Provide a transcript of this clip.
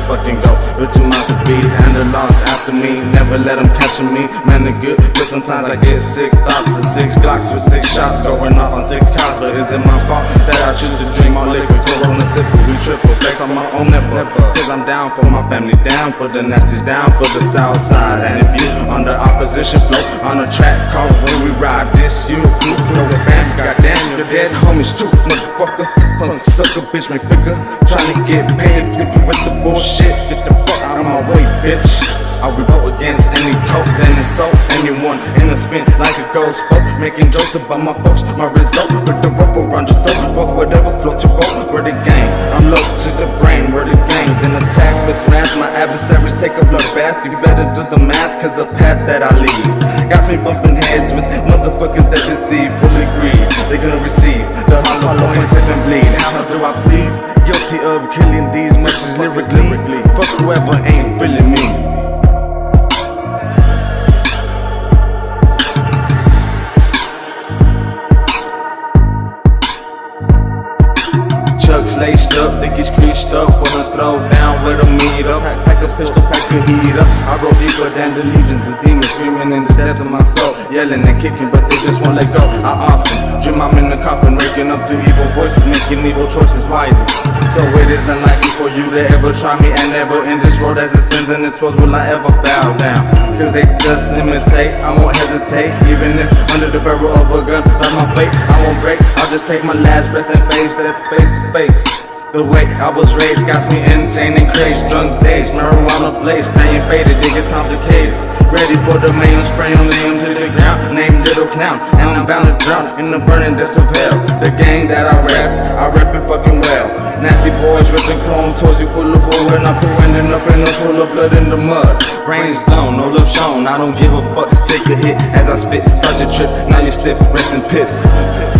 fucking go with 2 miles of speed. And the laws after me, never let them capture me. Man, they're good, but sometimes I get sick thoughts of 6 Glocks with 6 shots going off on 6 cops. But is it my fault that I choose to drink my liquor? Corona sipper, we triple flex on my own never. Cause I'm down for my family, down for the nasties, down for the south side. And if you on the opposition flow, on a track called when we ride this, you know the family, goddamn, you're dead homies too, motherfucker. Punk sucker, bitch, make figure, trying to get paid. If you with the bullshit, get the fuck out of my way, bitch. I revolt against any coke, then insult anyone in a spin like a ghost spoke, making jokes about my folks, my result with the rope around your throat. Fuck whatever floats your boat, we're the game. I'm low to the brain, we're the game. Then attack with wrath, my adversaries take a blood bath. You better do the math, cause the path that I lead got me bumping heads with motherfuckers that deceive, fully greed. They gonna receive the hollow and tip and bleed. How do I plead? Guilty of killing these matches lyrically. Fuck whoever ain't feeling me. Chucks laced up, dickies creased up, wanna throw down with a meat up. Pack a pistol, pack a heat up. I roll deeper than the legions of demons, screaming in the depths of my soul, yelling and kicking, but they just won't let go. I often dream I'm in the coffin, waking up to evil voices, making evil choices wisely. So it is unlikely for you to ever try me, and never in this road as it spins and it twirls will I ever bow down. Cause they just imitate, I won't hesitate, even if under the barrel of a gun, that's my fate. I won't break, I'll just take my last breath and face death face to face. The way I was raised got me insane and crazy. Drunk days, marijuana blaze, staying faded, it gets complicated. Ready for the main spray on laying to the ground, named Little Clown, and I'm bound to drown in the burning depths of hell. The gang that I rap it fucking well. Nasty boys ripping chrome towards you full of oil, and I'm ending up in a pool of blood in the mud. Brains blown, no love shown, I don't give a fuck. Take a hit as I spit, start your trip, now you stiff, rest in piss.